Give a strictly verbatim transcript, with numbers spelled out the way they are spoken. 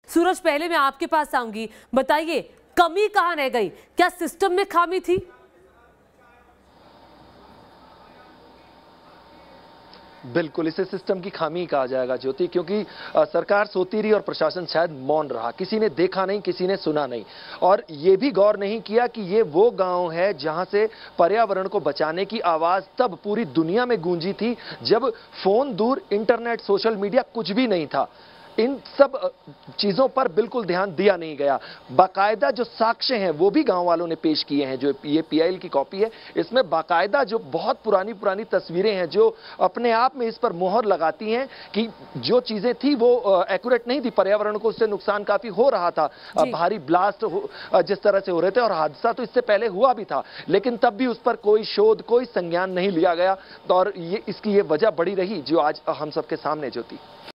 सूरज, पहले मैं आपके पास आऊंगी, बताइए कमी कहां रह गई? क्या सिस्टम में खामी थी? बिल्कुल, इसे सिस्टम की खामी कहा जाएगा ज्योति, क्योंकि आ, सरकार सोती रही और प्रशासन शायद मौन रहा। किसी ने देखा नहीं, किसी ने सुना नहीं, और ये भी गौर नहीं किया कि ये वो गांव है जहां से पर्यावरण को बचाने की आवाज तब पूरी दुनिया में गूंजी थी जब फोन दूर, इंटरनेट, सोशल मीडिया कुछ भी नहीं था। इन सब चीजों पर बिल्कुल ध्यान दिया नहीं गया। बाकायदा जो साक्ष्य हैं वो भी गांव वालों ने पेश किए हैं। जो ये पीआईएल की कॉपी है, इसमें बाकायदा जो बहुत पुरानी पुरानी तस्वीरें हैं जो अपने आप में इस पर मोहर लगाती हैं कि जो चीजें थी वो एक्यूरेट नहीं थी, पर्यावरण को उससे नुकसान काफी हो रहा था। भारी ब्लास्ट जिस तरह से हो रहे थे, और हादसा तो इससे पहले हुआ भी था, लेकिन तब भी उस पर कोई शोध, कोई संज्ञान नहीं लिया गया। और ये इसकी ये वजह बड़ी रही जो आज हम सबके सामने जो थी।